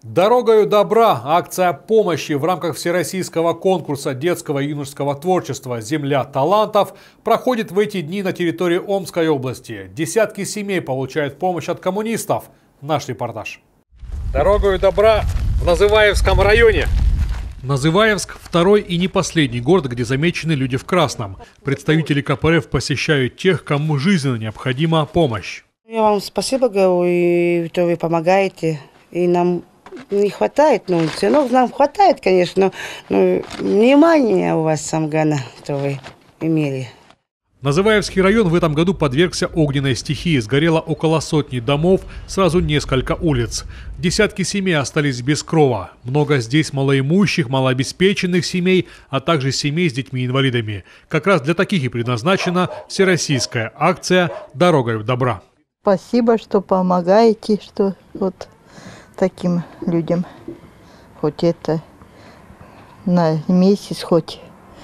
Дорогою добра. Акция помощи в рамках всероссийского конкурса детского и юношеского творчества «Земля талантов» проходит в эти дни на территории Омской области. Десятки семей получают помощь от коммунистов. Наш репортаж. Дорогою добра в Называевском районе. Называевск – второй и не последний город, где замечены люди в красном. Представители КПРФ посещают тех, кому жизненно необходима помощь. Я вам спасибо говорю, что вы помогаете, и нам не хватает, все равно нам хватает, конечно, но внимание у вас, Самгана, что вы имели. Называевский район в этом году подвергся огненной стихии. Сгорело около сотни домов, сразу несколько улиц. Десятки семей остались без крова. Много здесь малоимущих, малообеспеченных семей, а также семей с детьми-инвалидами. Как раз для таких и предназначена всероссийская акция «Дорогою добра». Спасибо, что помогаете, что вот таким людям. Хоть это на месяц, хоть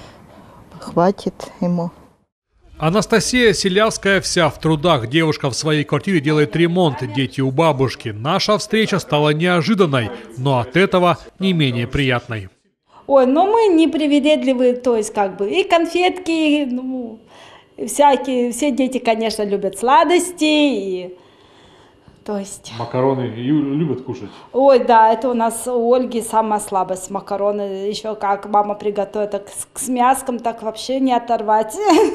хватит ему. Анастасия Селявская вся в трудах. Девушка в своей квартире делает ремонт. Дети у бабушки. Наша встреча стала неожиданной, но от этого не менее приятной. Ой, но мы не привередливые, то есть и конфетки, всякие. Все дети, конечно, любят сладости. И, то есть... Макароны любят кушать? Ой, да, это у нас у Ольги самая слабость. Макароны еще как мама приготовит, так с мяском так вообще не оторвать.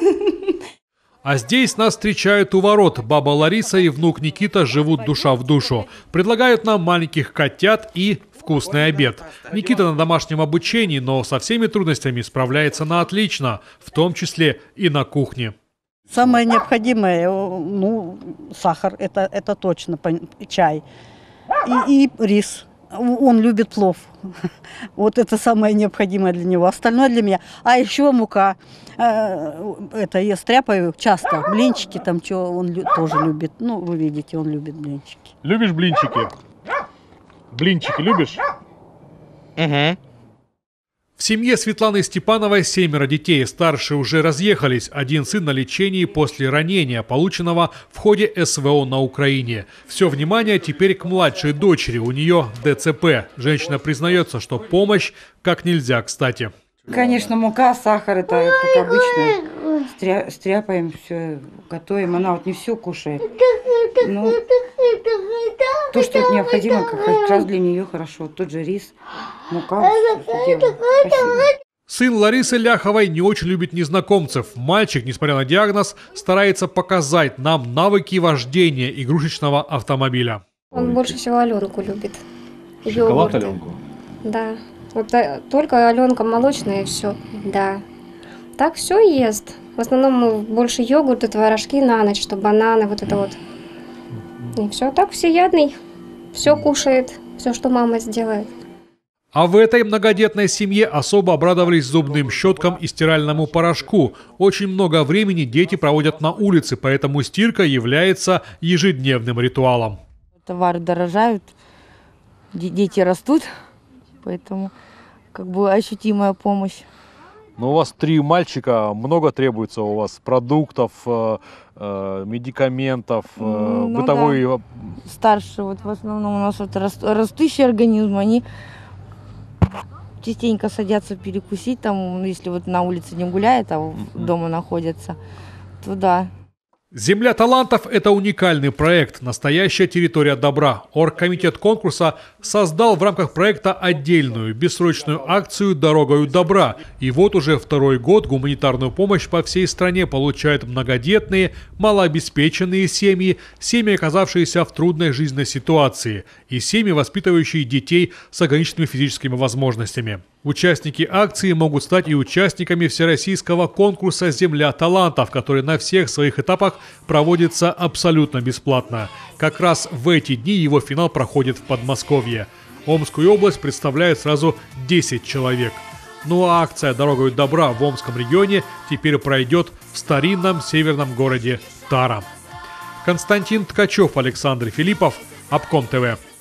А здесь нас встречают у ворот. Баба Лариса и внук Никита живут душа в душу. Предлагают нам маленьких котят и вкусный обед. Никита на домашнем обучении, но со всеми трудностями справляется на отлично, в том числе и на кухне. Самое необходимое, сахар, это точно, чай и рис. Он любит плов. Вот это самое необходимое для него. Остальное для меня. А еще мука. Это я стряпаю часто. Блинчики там, что он тоже любит. Вы видите, он любит блинчики. Любишь блинчики? Блинчики любишь? Угу. В семье Светланы Степановой 7 детей. Старшие уже разъехались. Один сын на лечении после ранения, полученного в ходе СВО на Украине. Все внимание теперь к младшей дочери. У нее ДЦП. Женщина признается, что помощь как нельзя кстати. Конечно, мука, сахар, это как обычно. Стряпаем, все готовим. Она вот не все кушает. То, что это необходимо, как раз для нее хорошо. Тот же рис, мука. Сын Ларисы Ляховой не очень любит незнакомцев. Мальчик, несмотря на диагноз, старается показать нам навыки вождения игрушечного автомобиля. Он больше всего Аленку любит. Шоколад Аленку? Да. Вот только Аленка молочная и все. Да. Так все ест. В основном больше йогурты, творожки на ночь, чтобы бананы, вот это вот. И все так, всеядный. Все кушает, все, что мама сделает. А в этой многодетной семье особо обрадовались зубным щеткам и стиральному порошку. Очень много времени дети проводят на улице, поэтому стирка является ежедневным ритуалом. Товары дорожают, дети растут, поэтому ощутимая помощь. Но у вас 3 мальчика, много требуется у вас продуктов, медикаментов, бытовой... Да. Старшие, в основном у нас растущий организм, они частенько садятся перекусить, если на улице не гуляют, а дома находятся, то да. «Земля талантов» – это уникальный проект, настоящая территория добра. Оргкомитет конкурса создал в рамках проекта отдельную бессрочную акцию «Дорогою добра». И вот уже второй год гуманитарную помощь по всей стране получают многодетные, малообеспеченные семьи, семьи, оказавшиеся в трудной жизненной ситуации, и семьи, воспитывающие детей с ограниченными физическими возможностями. Участники акции могут стать и участниками всероссийского конкурса «Земля талантов», который на всех своих этапах проводится абсолютно бесплатно. Как раз в эти дни его финал проходит в Подмосковье. Омскую область представляет сразу 10 человек. Ну а акция «Дорогою добра» в Омском регионе теперь пройдет в старинном северном городе Тара. Константин Ткачев, Александр Филиппов, Обком ТВ.